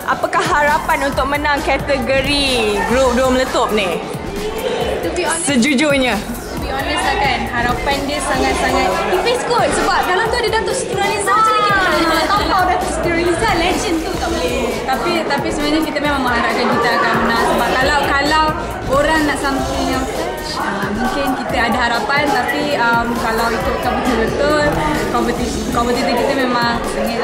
apakah harapan untuk menang kategori grup 2 meletup ni? To be honest, Sejujurnya. lah kan, harapan dia sangat-sangat tipis kot. Sebab dalam tu ada Datuk Siti Nurhaliza. Macam mana kita nak tampau Datuk Siti Nurhaliza, legend tu, tak boleh. Tapi sebenarnya kita memang mengharapkan kita akan menang. Sebab kalau orang nak something yang fresh, mungkin kita ada harapan. Tapi kalau ikutkan betul-betul kompetitor kita memang sengit.